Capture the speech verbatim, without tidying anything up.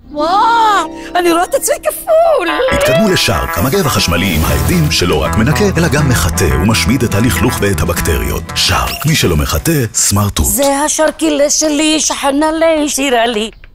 וואו, אני רואה את עצמי כפול. התקדמו לשארק, המגב החשמלי עם העדים שלא רק מנקה, אלא גם מחטא ומשמיד את הלכלוך ואת הבקטריות. שארק, מי שלא מחטא, סמרטוט. זה השרקילה שלי, שחנה לי, שירה לי.